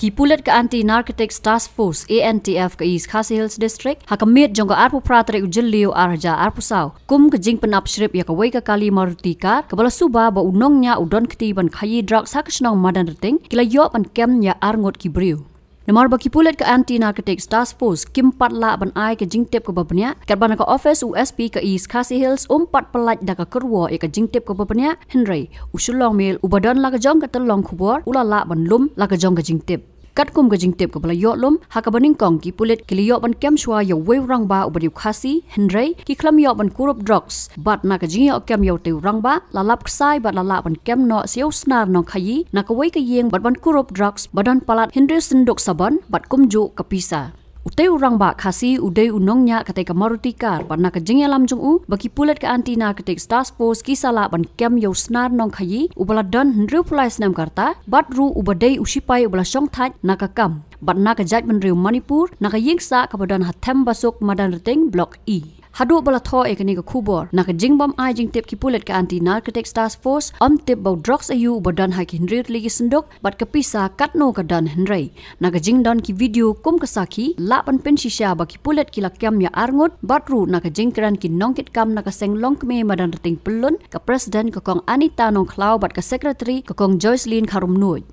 Kipulet ke Anti Narcotics Task Force ANTF ke East Khasi Hills District hakamit jongga arpu pratare ujellio arja arpusau kum ke jing penap shrip ya kawai ke kali marutika ke bala suba ba unongnya udon ketiban khayi drugs hakasnong madan reting kila yo pan kem ya arngot kibriu Namar baki pulet ke Anti Narcotics Task Force kim patla ban ai ke jingtip ke babanya kat ban ke office USP ke East Khasi Hills pat pelat da ke kerwo e ke jingtip ke babanya Henry usulong mil ubadan la ke jong ke telong kubor ulala ban lum la ke jong ke jingtip kat kum ke jingtip ke bala yo lum ha ke baning kong ki pulet ke liyo ban kem shwa yo wei rang ba ubadiu Khasi Henry ki klam yo ban kurup drugs bat na ke jing yo kem yo te rang ba la lap ksai bat la ban kem no siu snar no khayi na ke wei ke yeng bat ban kurup drugs badan palat Henry senduk saban bat kumju ke pisa Utei urang ba Khasi udai unongnya kate ke marutikar ban na ke jing lam jung u baki pulet ke Anti Narcotics Task Force kisala ban kem yo snar nong khayi ubala dan Henry pulais nam karta bat ru ubadai usipai ubala song thaj na ka kam bat na ke jaj ban riu Manipur na ke yingsa ke badan hatem basuk madan reting blok E Hadu bala tho ekani ke kubor na ke jingbam ai jingtip ki pulet ke Anti Narcotics Task Force tip bau drugs ayu badan ha ki Henry ligi senduk bat ke pisa katno ke dan Henry na ke jingdan ki video kum ke saki la pan pen shisha ba ki pulet ki lakyam ya arngut batru na ke jingkran ki nongkit kam na ke senglong keme madan reting pelun ke president ke kong Anita nong klau bat ke secretary ke kong Joycelyn Karumnuj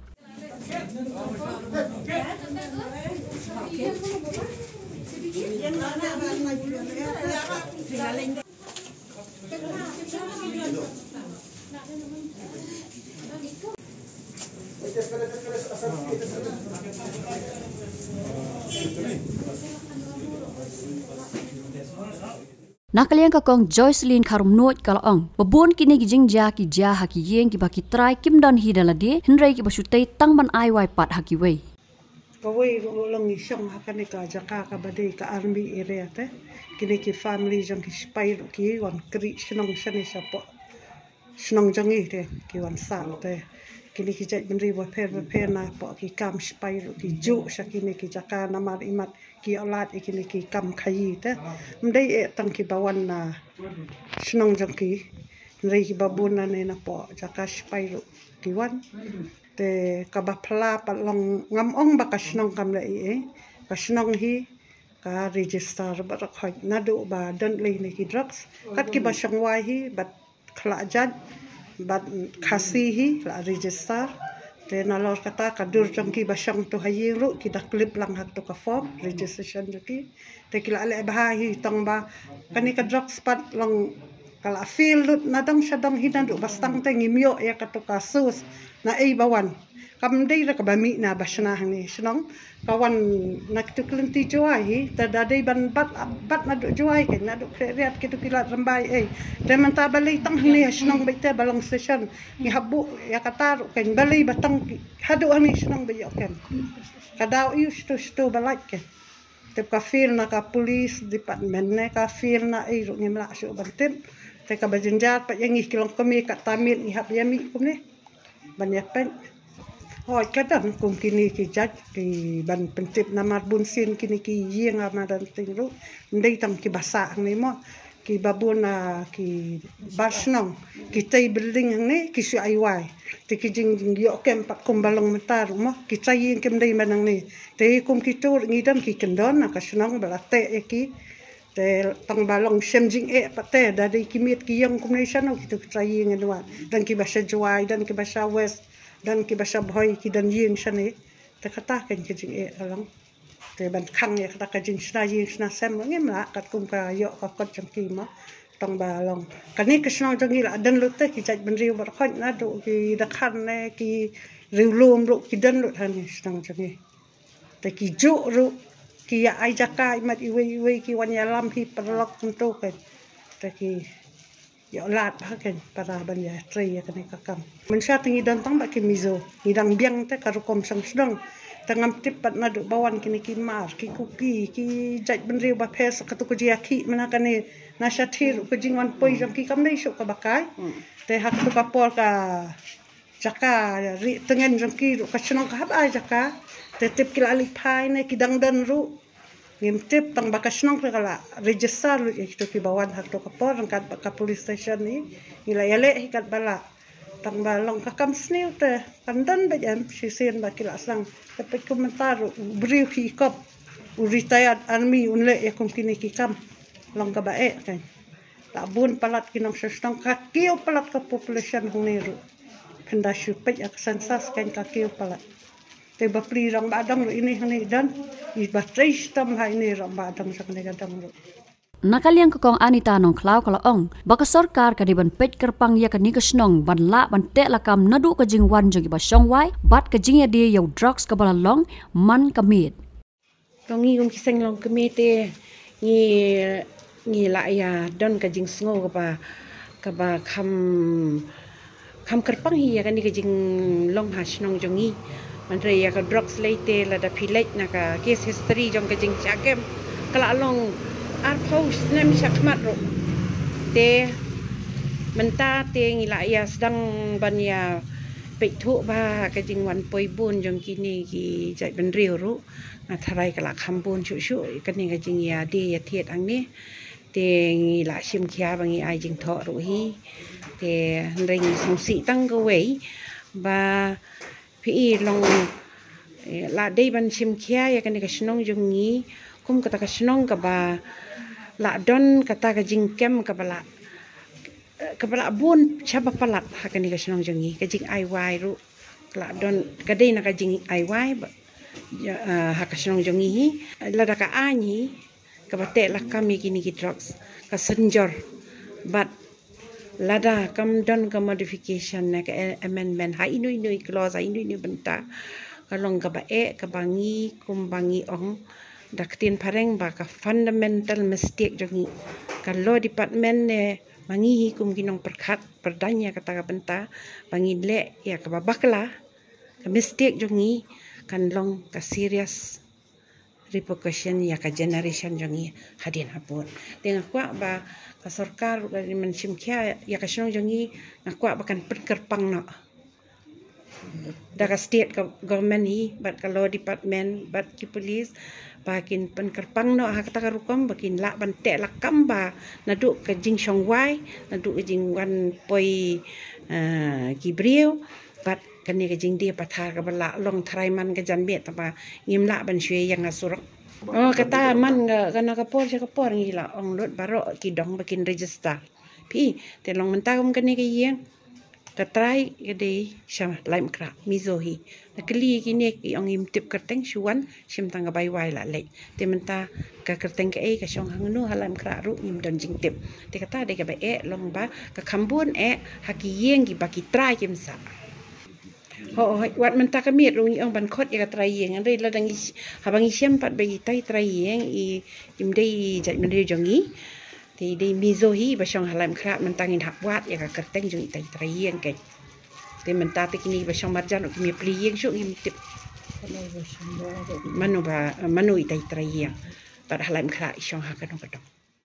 Nakalian ka kong Joycelyn Karumnuj kalaong babon kini gijing ja ki ja haki yeng ki baki try kim don hi daladi Henry ki basutay tangban ai wai pat haki wei Kawai long isong hakani ka jaka ka badai ka army area te kini ki family jong ki spy ki wan kri snong shani sapo snong jongi te ki wan sang te kini ki jaj benri wa per na po ki kam spy ki ju sakini ki jaka namar imat ki olat kini ki kam khayi te mdai e tang ki bawan na snong jong ki nrei ki babuna ne na po jaka spy ki wan te kabapla palong ngam ong bakasnong kam lai kasnong hi ka register ba rakhoi nadu ba dan le ne ki drugs kat ki basang wai hi bat khla jad bat Khasi hi la register te na lor kata ka dur jong ki basang to hayi ru ki dak clip lang hak to ka form registration ki te ki la le ba hi tong ba kani ka drugs pat long kala feel lut nadang sadang hinan du bastang te ngimyo ya ka to ka sus na ei bawan kam dei ra ka bami na basna ni snong kawan nak tu klenti joai hi ta dadai ban bat na du joai ke na du kreat ke tu kilat rambai te man ta balai tang ni snong baita balong station ni habu ya katar ken balai batang hadu ani snong ba yo ken kadau yu stu balai ke te ka feel na ka police department ne ka feel na ru ngimla su bantim te ka bajenjat pa yang kilong kami ka tamil ihap yami kumne banyak pen Hoi kadang kum kini ki jaj ki ban pentip namar bunsin kini ki yeng amadan tingru ndai tam ki basa ni mo ki babuna ki basnong ki tai building ni ki su aiwai te ki jing yo kem pak kum balong mentar mo ki tai kem dai manang ni te kum ki tur ngidam ki kendon na kasnong balate ki te tang balong semjing pate dari kimit ki yang combination ki tu tai ngedwan dan ki basa juai dan ki basa west dan ki basa boy ki dan ying sane te kata ken ki jing alang te ban khang ya kata ka jing sna ying sna sem ngem la kat kum ka yo ka kot jang ki ma tong balong kani kisna jang la dan lu te ki jaj ban riu bar khon na do ki da khan ne ki riu lum ru ki dan lu han snang jang te ki ju ru ki ya ai jaka mat iwe ki wan ya lam hi perlok untuk ke te ki ya lat haken para ban ya trei ya kene kakam mensha tingi dan tang ba ki mizo hidang biang te karukom sang sedang tangam tipat nadu bawan kini ki mar ki kuki ki jaj benri ba pes ka tu ko jiaki manakane na shathir ko jingwan poi jam ki kam nei so ka bakai te hak tu ka por ka jaka ri tengen jam ki ka chnong ka hab ai jaka te tip ki ali phai ne ki dang dan ru ngim tip tang bakasnong kala register lu itu ki bawan hak to kapor angkat ka police station ni ila yale hikat bala tang ba long ka kam sniu te pandan ba jam sisen ba kila sang tapi komentar briu ki kop retired army unle e kom kini ki kam long ka ba kan la bun palat kinong sestang ka kio palat ka population huniru penda supet ak sensas kan ka kio palat te ba pri rang badang ini hani dan i ba trace tam ha ini rang badang sak ne gadang ro Nakaliang kokong anita nong klau kalaong baka sarkar kadiban pet kerpang ya kani kesnong ban la ban te lakam nadu ka jingwan jogi ba songwai bat ka jingya dia yau drugs ka bala long man kamit longi kiseng long kamit ni la ya don ka jing sngo ka ba kam kerpang hi ya kani ka jing long ha snong jongi man re ya ka drugs leite la da pilek na ka case history jong ka jing chakem kala long Arpos nem sakmat ro te menta te ngila ya sedang banya pektu ba ka jingwan poi bun jong kini ki jai ben riu ru ngathrai kala khambun chu chu kani ka jing ya de ya thiet ang ni te ngila sim khia bangi ai jing tho ru hi te ring song si tang go wei ba phi long la dei ban sim khia ya kani ka snong jong ni kum kata ka snong ka ba la don kata ka jingkem ka bala bun chaba palat hakani ka snong jongi ka jing ai wai ru la don ka dei na ka jing ai wai ha ka snong jongi la da ka ani ka bate la kami kini ki drugs ka senjor but lada kam don ka modification na ka amendment ha inu clause ha inu benta ka long ka ba ka bangi kum bangi ong daktin pareng ba ka fundamental mistake jongi ka law department ne mangi kum kinong perkhat perdanya kata ka benta bangi le ya ka bakla ka mistake jongi kan long ka serious repercussion ya ka generation jongi hadin hapun dengan kwa ba ka sarkar ga men simkhya ya ka snong jongi ngakwa ba kan perkerpang no daga state government hi bat ka law department bat ki police bakin penkerpang no ha kata karukom bakin la ban te la kamba nadu ka jing songwai nadu ka jing wan poi ki brieu bat kani ka jing dia patha ka bala long thrai man ka jan bet ta ngim la ban shwe yang asurok kata man kana ka por ngi la ong lot baro ki dong bakin register pi te long menta kum kani ka yeng katrai gede sham laim kra mizohi nakli kini ki ong im tip kerteng shuan shim tanga bai wai la le te menta ka kerteng ka e ka shong hangnu halam kra ru im don jing tip te kata de ka ba e long ba ka khambun e haki yeng gi baki trai kim sa ho wat menta ka miet ru ong ban khot ya ka trai yeng re la dangi habangi shem pat bai tai trai yeng i im dei jai men re jongi thì đi mizohi ba shong halam kra man tangin hapwat ya ka kerteng jung tai trayeng ke te man ta te kini ba shong marjan o kimi pliyeng shu ngim tip manu tai trayeng ba halam kra shong ha ka no ka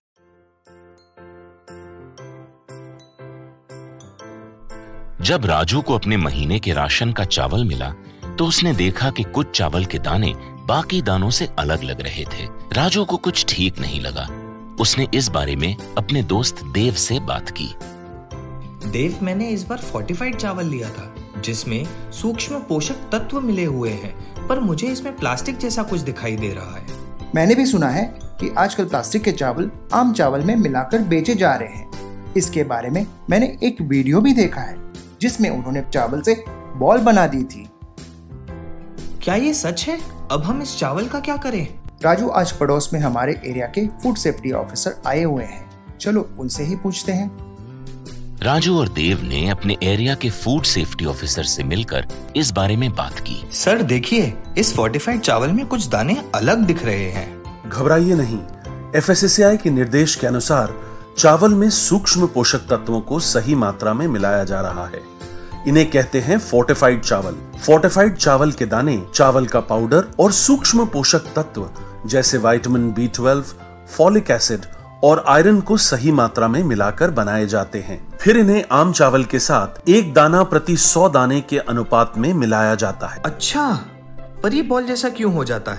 जब राजू को अपने महीने के राशन का चावल मिला तो उसने देखा कि कुछ चावल के दाने बाकी दानों से अलग लग रहे थे। राजू को कुछ ठीक नहीं लगा। उसने इस बारे में अपने दोस्त देव से बात की। देव, मैंने इस बार फोर्टिफाइड चावल लिया था जिसमें सूक्ष्म पोषक तत्व मिले हुए हैं, पर मुझे इसमें प्लास्टिक जैसा कुछ दिखाई दे रहा है। मैंने भी सुना है कि आजकल प्लास्टिक के चावल आम चावल में मिलाकर बेचे जा रहे हैं। इसके बारे में मैंने एक वीडियो भी देखा है जिसमें उन्होंने चावल से बॉल बना दी थी। क्या ये सच है? अब हम इस चावल का क्या करें? राजू, आज पड़ोस में हमारे एरिया के फूड सेफ्टी ऑफिसर आए हुए हैं, चलो उनसे ही पूछते हैं। राजू और देव ने अपने एरिया के फूड सेफ्टी ऑफिसर से मिलकर इस बारे में बात की। सर देखिए, इस फोर्टिफाइड चावल में कुछ दाने अलग दिख रहे हैं। घबराइए नहीं, FSSAI के निर्देश के अनुसार चावल में सूक्ष्म पोषक तत्वों को सही मात्रा में मिलाया जा रहा है। इन्हें कहते हैं फोर्टिफाइड चावल। फोर्टिफाइड चावल के दाने चावल का पाउडर और सूक्ष्म पोषक तत्व जैसे विटामिन B12, फॉलिक एसिड और आयरन को सही मात्रा में मिलाकर बनाए जाते हैं। फिर इन्हें आम चावल के साथ 1 दाना प्रति 100 दाने के अनुपात में मिलाया जाता है। अच्छा, पर ये बॉल जैसा क्यों हो जाता है?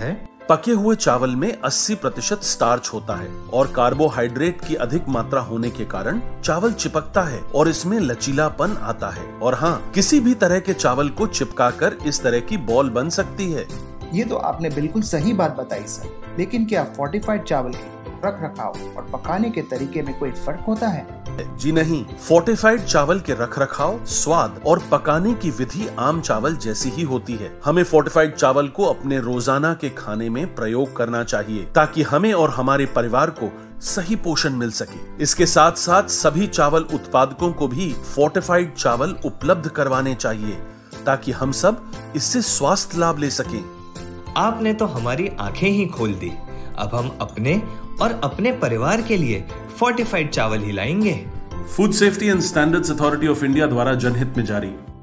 पके हुए चावल में 80% स्टार्च होता है और कार्बोहाइड्रेट की अधिक मात्रा होने के कारण चावल चिपकता है और इसमें लचीलापन आता है। और हाँ, किसी भी तरह के चावल को चिपकाकर इस तरह की बॉल बन सकती है। ये तो आपने बिल्कुल सही बात बताई सर, लेकिन क्या फोर्टिफाइड चावल के रख रखाव और पकाने के तरीके में कोई फर्क होता है? जी नहीं, फोर्टिफाइड चावल के रख रखाव, स्वाद और पकाने की विधि आम चावल जैसी ही होती है। हमें फोर्टिफाइड चावल को अपने रोजाना के खाने में प्रयोग करना चाहिए ताकि हमें और हमारे परिवार को सही पोषण मिल सके। इसके साथ साथ सभी चावल उत्पादकों को भी फोर्टिफाइड चावल उपलब्ध करवाने चाहिए ताकि हम सब इससे स्वास्थ्य लाभ ले सकें। आपने तो हमारी आंखें ही खोल दी। अब हम अपने और अपने परिवार के लिए फोर्टिफाइड चावल ही लाएंगे। Food safety and standards authority of India द्वारा जनहित में जारी।